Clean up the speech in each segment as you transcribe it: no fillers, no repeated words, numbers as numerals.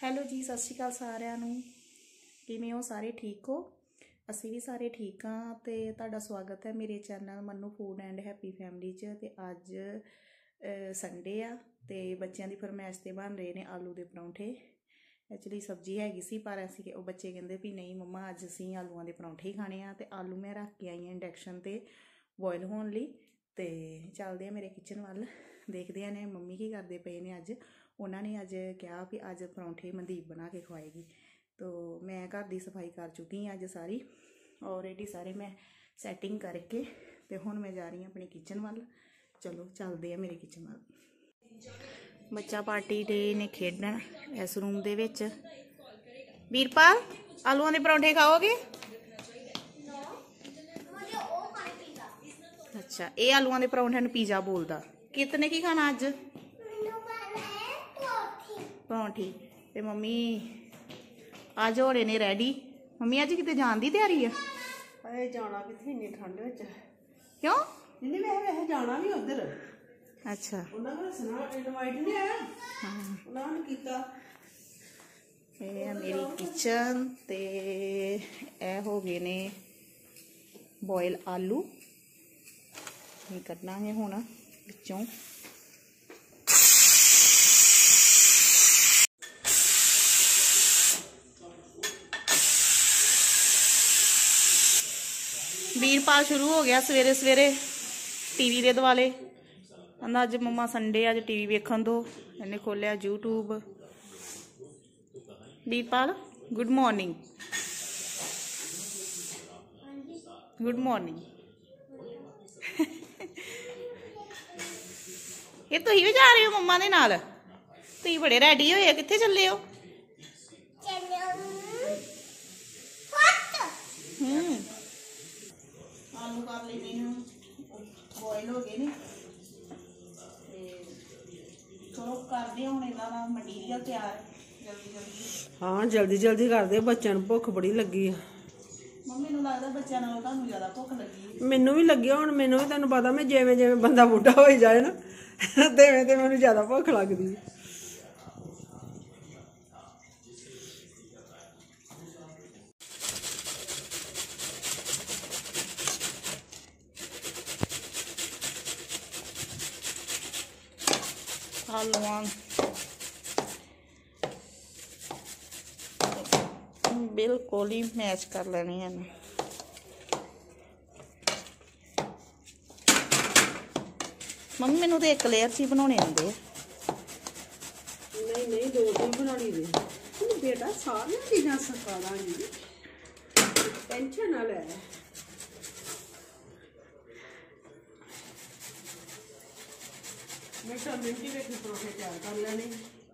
Hello ਜੀ, ਸਤਿ ਸ਼੍ਰੀ ਅਕਾਲ ਸਾਰਿਆਂ ਨੂੰ। ਕਿਵੇਂ ਹੋ ਸਾਰੇ? ਠੀਕ ਹੋ? ਅਸੀਂ ਵੀ ਸਾਰੇ ਠੀਕ ਹਾਂ ਤੇ ਤੁਹਾਡਾ ਸਵਾਗਤ ਹੈ ਮੇਰੇ channel Mannu food and happy family 'ਚ। ਤੇ ਅੱਜ ਸੰਡੇ ਆ ਤੇ ਬੱਚਿਆਂ ਦੀ ਫਰਮਾਇਸ਼ ਤੇ ਬਣ ਰਹੇ ਨੇ ਆਲੂ ਦੇ ਪਰੌਂਠੇ। ਐਕਚੁਅਲੀ ਸਬਜ਼ੀ ਹੈਗੀ ਸੀ ਪਰ ਅਸੀਂ ਉਹ ਬੱਚੇ ਕਹਿੰਦੇ ਵੀ ਨਹੀਂ ਮੰਮਾ ਅੱਜ ਅਸੀਂ ਆਲੂਆਂ ਦੇ ਪਰੌਂਠੇ ਹੀ ਖਾਣੇ ਆ। ਤੇ ਆਲੂ ਮੈਂ ਰੱਖ ਕੇ ਆਈ ਹਾਂ ਇੰਡਕਸ਼ਨ ਤੇ ਬੋਇਲ ਹੋਣ ਲਈ। ਤੇ ਚੱਲਦੇ ਆ ਮੇਰੇ ਕਿਚਨ ਵੱਲ, ਦੇਖਦੇ ਨੇ ਮੰਮੀ ਕੀ ਕਰਦੇ ਪਏ ਨੇ। ਅੱਜ ਉਹਨਾਂ ਨੇ ਅੱਜ ਕਿਹਾ ਵੀ ਅੱਜ ਪਰੌਂਠੇ ਮਨਦੀਪ ਬਣਾ ਕੇ ਖਵਾਏਗੀ। ਤੋ ਮੈਂ ਘਰ ਦੀ ਸਫਾਈ ਕਰ ਚੁੱਕੀ ਹਾਂ ਅੱਜ ਸਾਰੀ, ਆਲਰੇਡੀ ਸਾਰੇ ਮੈਂ ਸੈਟਿੰਗ ਕਰਕੇ। ਤੇ ਹੁਣ ਮੈਂ ਜਾ ਰਹੀ ਹਾਂ ਆਪਣੇ ਕਿਚਨ ਵੱਲ। ਚਲੋ ਚੱਲਦੇ ਆ ਮੇਰੇ ਕਿਚਨ ਵੱਲ। ਬੱਚਾ ਪਾਰਟੀ ਡੇ ਨੇ ਖੇਡਣ ਇਸ ਰੂਮ ਦੇ ਵਿੱਚ। ਵੀਰਪਾਲ ਆਲੂਆਂ ਦੇ ਪਰੌਂਠੇ ਖਾਓਗੇ? ਅੱਛਾ, ਇਹ ਆਲੂਆਂ ਦੇ ਪਰੌਂਠਿਆਂ ਨੂੰ ਪੀਜ਼ਾ ਬੋਲਦਾ। ਕਿਤਨੇ ਕੀ ਖਾਣਾ ਅੱਜ? ਪਰੌਂਠੀ। ਤੇ ਮੰਮੀ ਅੱਜ ਹੋ ਰਹੇ ਨੇ ਰੈਡੀ। ਮੰਮੀ ਅੱਜ ਕਿਤੇ ਜਾਣ ਦੀ ਤਿਆਰੀ ਆ? ਅਰੇ ਜਾਣਾ ਕਿੱਥੇ ਇੰਨੀ ਠੰਡ ਵਿੱਚ? ਕਿਉਂ? ਜਿੰਨੀ ਵੈਸੇ ਜਾਣਾ ਵੀ ਉਧਰ। ਅੱਛਾ, ਉਹਨਾਂ ਕੋਲ ਸੁਣਾ ਇਨਵਾਈਟ ਨਹੀਂ ਆਇਆ। ਉਹਨਾਂ ਨੇ ਕੀਤਾ। ਇਹ ਆ ਮੇਰੀ ਕਿਚਨ ਤੇ ਇਹ ਹੋ ਗਏ ਨੇ ਬੋਇਲ ਆਲੂ। ਇਹ ਕੱਢਾਂਗੇ ਹੁਣ ਵਿੱਚੋਂ। ਵੀਰਪਾਲ ਸ਼ੁਰੂ ਹੋ ਗਿਆ ਸਵੇਰੇ ਸਵੇਰੇ ਟੀਵੀ ਦੇ ਦੁਆਲੇ। ਕਹਿੰਦਾ ਅੱਜ ਮੰਮਾ ਸੰਡੇ ਅੱਜ ਟੀਵੀ ਵੇਖਣ ਦੋ। ਇਹਨੇ ਖੋਲਿਆ YouTube। Veerpal good morning. Good morning. ਇਹ ਤੁਸੀਂ ਵੀ ਜਾ ਰਹੇ ਹੋ ਮੰਮਾ ਦੇ ਨਾਲ? ਤੁਸੀਂ ਬੜੇ ਰੈਡੀ ਹੋਏ ਆ, ਕਿੱਥੇ ਚੱਲੇ ਹੋ? ਆਲੂ ਕਰ ਲੈਣੇ ਨੇ, ਬੋਇਲ ਹੋ ਗਏ ਨੇ ਤੇ ਚਲੋ ਕਰਦੇ ਹੁਣ ਇਹਨਾਂ ਦਾ ਮਟੀਰੀਅਲ ਤਿਆਰ ਜਲਦੀ ਜਲਦੀ। ਹਾਂ ਜਲਦੀ ਜਲਦੀ ਕਰਦੇ, ਬੱਚਿਆਂ ਨੂੰ ਭੁੱਖ ਬੜੀ ਲੱਗੀ ਆ। ਮੰਮੀ ਨੂੰ ਲੱਗਦਾ ਬੱਚਿਆਂ ਨਾਲੋਂ ਤੁਹਾਨੂੰ ਜ਼ਿਆਦਾ ਭੁੱਖ ਲੱਗੀ। ਮੈਨੂੰ ਵੀ ਲੱਗੀ। ਹੁਣ ਮੈਨੂੰ ਵੀ ਤੁਹਾਨੂੰ ਪਤਾ ਮੈਂ ਜਿਵੇਂ ਜਿਵੇਂ ਬੰਦਾ ਬੁੱਢਾ ਹੋਈ ਜਾਏ ਨਾ ਤਿਵੇਂ ਤੇ ਮੈਨੂੰ ਜ਼ਿਆਦਾ ਭੁੱਖ ਲੱਗਦੀ ਹੈ। ਆਲੂਆਂ ਬਿਲਕੁਲ ਹੀ ਮੈਸ਼ ਕਰ ਲੈਣੀ ਹੈ। ਮੰਮੀ ਮੈਨੂੰ ਤੇ ਇੱਕ ਲੇਅਰ 'ਚ ਹੀ ਬਣਾਉਣੇ ਆਉਂਦੇ ਆ। ਨਹੀਂ ਨਹੀਂ, ਦੋ ਤਿੰਨ ਬਣਾਉਣੀ ਦੇ ਬੇਟਾ, ਸਾਰੀਆਂ ਚੀਜ਼ਾਂ ਸਿਖਾ ਦਾਂਗੀ, ਟੈਨਸ਼ਨ ਨਾ ਲੈ। ਮਿੰਟਾਂ ਮਿੰਟੀ ਵਿੱਚ ਪਰੌਂਠੇ ਤਿਆਰ ਕਰ ਲੈਣੇ।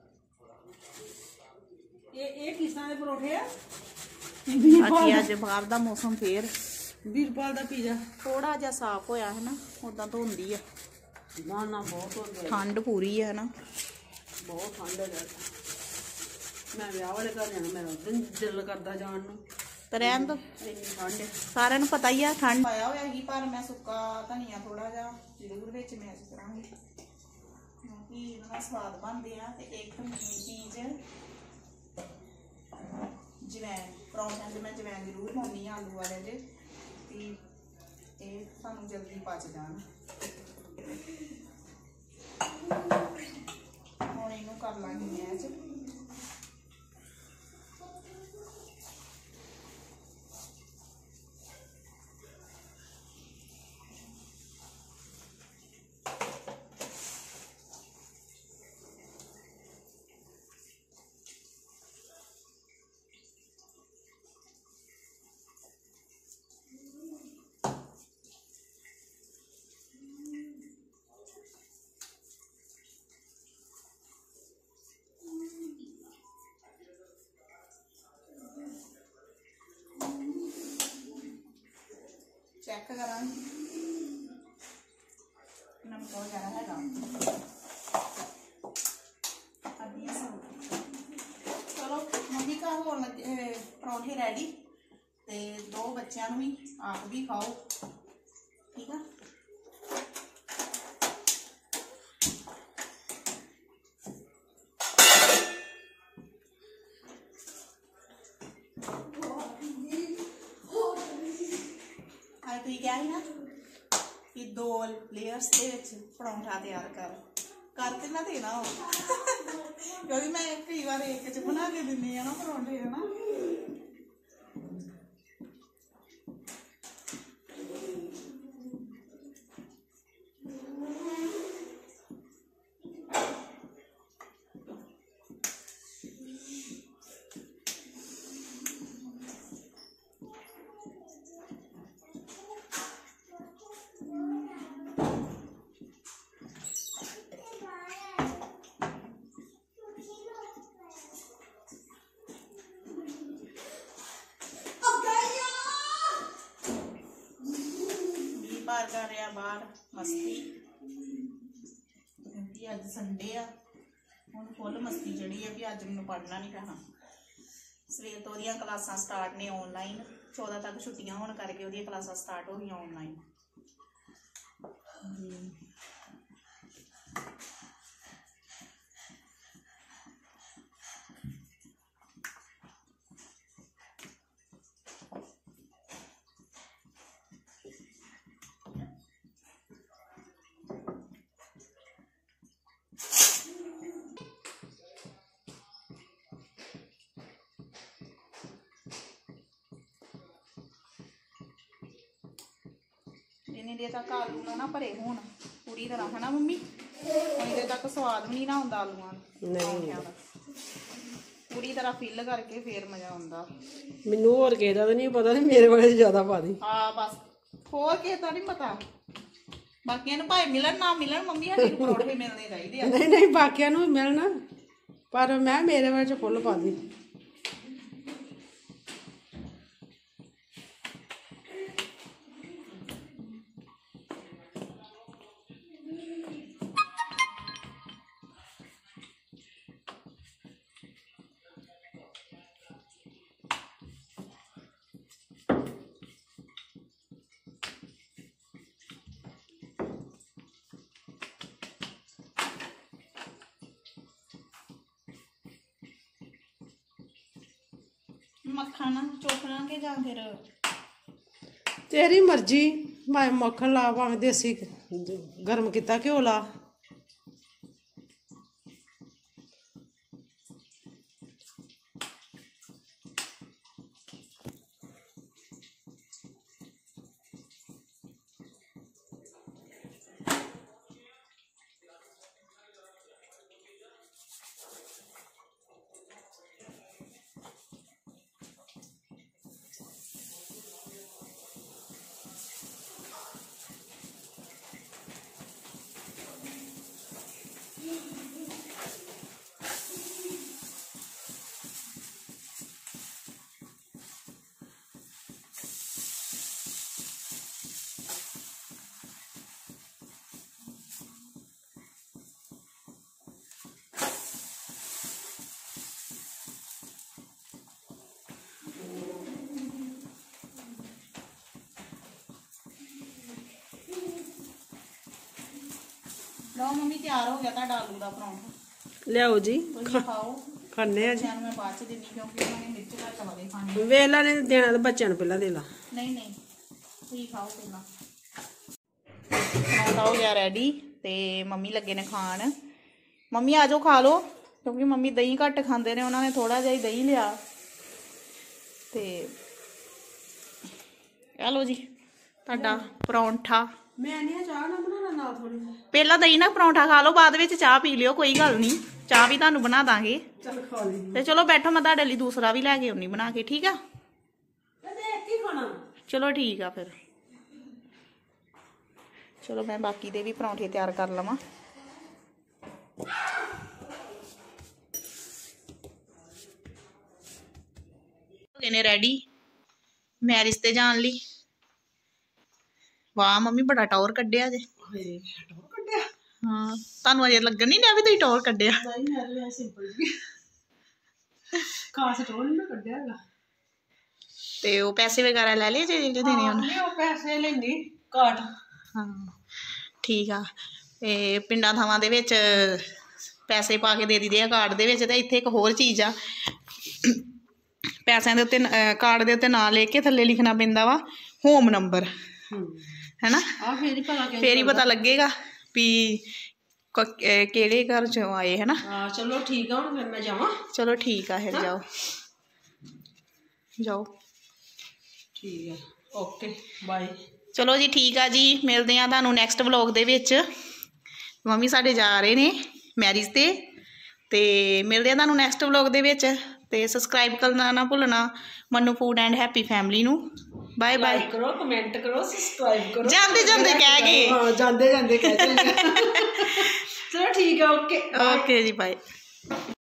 ਇਹ ਕਿਸ ਤਰ੍ਹਾਂ ਦੇ ਪਰੌਂਠੇ ਆ? ਬਾਕੀ ਅੱਜ ਬਾਹਰ ਦਾ ਮੌਸਮ ਫੇਰ ਵੀਰਪਾਲ ਦਾ ਪੀਜ਼ਾ ਥੋੜਾ ਜਿਹਾ ਸਾਫ਼ ਹੋਇਆ ਹੈ ਨਾ, ਉਦਾਂ ਤਾਂ ਹੁੰਦੀ ਆ। ਨਾ ਨਾ ਬਹੁਤ ਹੋ ਗਿਆ, ਠੰਡ ਪੂਰੀ ਹੈ ਨਾ, ਬਹੁਤ ਠੰਡ ਹੈ। ਮੈਂ ਵਿਆਹ ਵਾਲੇ ਘਰ ਜਾਣਾ, ਮੇਰਾ ਉਦੋਂ ਦਿਲ ਕਰਦਾ ਜਾਣ ਨੂੰ। ਤੇ ਰਹਿਣ ਦੋ, ਇੰਨੀ ਠੰਡ ਹੈ। ਸਾਰਿਆਂ ਨੂੰ ਪਤਾ ਹੀ ਆ ਠੰਡ ਆਇਆ ਹੋਇਆ ਸੀ। ਪਰ ਮੈਂ ਸੁੱਕਾ ਧਨੀਆ ਥੋੜਾ ਜਿਹਾ ਜ਼ਰੂਰ ਵਿੱਚ ਮੈਸ਼ ਕਰਾਂਗੀ ਕਿਉਂਕਿ ਇਹਨਾਂ ਦਾ ਸਵਾਦ ਬਣਦੇ ਆ। ਤੇ ਇੱਕ ਚੀਜ਼ ਜਵੈਣ, ਪਰੌਂਠਿਆਂ 'ਚ ਮੈਂ ਜਵੈਣ ਜ਼ਰੂਰ ਪਾਉਂਦੀ ਹਾਂ ਆਲੂ ਵਾਲੇ 'ਚ, ਕਿ ਇਹ ਸਾਨੂੰ ਜਲਦੀ ਪਚ ਜਾਣ। ਹੁਣ ਇਹਨੂੰ ਕਰ ਲਾਂਗੀ ਮੈਸ਼। चेक करा नमक वगैरह है। चलो मम्मी का हो परौंठे रेडी। ते दो बच्चों भी आप भी खाओ, ठीक है। ਤੁਸੀਂ ਕਿਹਾ ਸੀ ਨਾ कि 2 लेयर्स ਦੇ ਵਿੱਚ ਪਰੌਂਠਾ ਤਿਆਰ ਕਰਕੇ ਨਾ ਦੇਣਾ ਹੋ ਕਿਉਂਕਿ ਮੈਂ ਕਈ ਵਾਰ ਇੱਕ ਚ ਬਣਾ ਕੇ ਦਿੰਦੀ ਆ ਨਾ ਪਰੌਂਠੇ ਹਨਾ। बाहर कर रहा बाहर मस्ती क्योंकि अज संडे आ हुण फुल मस्ती जड़ी है भी अज मैनूं पढ़ना नहीं पैना। सवेर तो ओहदियां क्लासां स्टार्ट ने ऑनलाइन 14 तक छुट्टियां होने करके ओहदियां क्लासां स्टार्ट हो गई ऑनलाइन। जिन्नी देर तक आलू ना भरे होन पूरी तरह है ना मम्मी उन्नी देर तक स्वाद भी नहीं ना आउंदा आलूआं दा पूरी तरह फिल करके फिर मजा आउंदा। मैनू होर किसे दा नहीं पता ते मेरे वाले ज्यादा पा दी। हाँ बस होर किसे दा नहीं पता बाकियां नूं भावें मिलन ना मिलन मम्मी साडी नूं परौंठे मिलने चाहीदे आ। नहीं नहीं बाकियां नूं मिलन पर मैं मेरे वाले च फुल पा दी। मक्खन चोखना के जां फिर तेरी मर्जी भावें मक्खन ला भावें देसी गर्म किता घ्यो ला। लो मम्मी तैयार हो गया तुहाडा आलू दा परांठा लियाओ जी तुसीं खाओ खाने आ जी। बच्चों मैं बाद च देनी क्योंकि उन्होंने मिर्च घट वाले खाने। वेला ने देना तो बच्चों पहला दे ला। नहीं नहीं तुसीं खाओ पहला। परांठा हो गया रेडी ते मम्मी लगे ने खान। मम्मी आ जाओ खा लो क्योंकि मम्मी दही घट खाते ने उन्होंने थोड़ा जिहा दही लिया ते आ लो जी तुहाडा परांठा। मैं नहीं चाह ना बनाना ना थोड़ी पहला दही ना परांठा खा लो बाद में चाह पी लियो कोई गल नहीं चाह भी तुहानू बना दांगे। चल खा ली ते चलो बैठो मैं तुहाडे लई दूसरा भी लैके आउनी बना के ठीक है। देख के खाना चलो ठीक है फिर चलो मैं बाकी दे भी परांठे तैयार कर लवां। हो गए ने रेडी मैं रिश्ते जान ली। वाह मम्मी बड़ा टौर कड्ढिया जे। हाँ तुहानू अजे लगन नहीं दिया भी तुसीं टौर कड्ढिया। ते ओह पैसे वगैरह ले ले जे देने उन्हें पैसे लेंदी कार्ड। हाँ ठीक आ पिंडां थावां दे विच पैसे पा के दे दी दे आ कार्ड दे विच। ते इत्थे एक होर चीज़ आ पैसों के उत्ते कार्ड के उत्ते नाम लिख के थल्ले लिखना पैंदा वा होम नंबर है ना, ਆ ਫੇਰ ਹੀ ਪਤਾ ਕਿ फिर ही पता लगेगा भी केड़े घर चों आए, है ना। ਹਾਂ ਚਲੋ ਠੀਕ ਆ, ਹੁਣ ਫਿਰ ਮੈਂ ਜਾਵਾਂ। चलो ठीक है, फिर जाओ जाओ। ਠੀਕ ਹੈ, ਓਕੇ ਬਾਏ। चलो जी ठीक है जी, मिलते हैं तुहानू नैक्सट व्लॉग दे विच। मम्मी साडे जा रहे ने मैरिज ते मिलते हैं तुहानू नैक्सट व्लॉग दे विच। ते सबसक्राइब करना ना भुलना Mannu food and happy family नू। बाय बाय करो, कमेंट करो, सब्सक्राइब करो, जांदे जांदे कह गए। हाँ जांदे जांदे कह चलो ठीक है, ओके ओके जी बाय।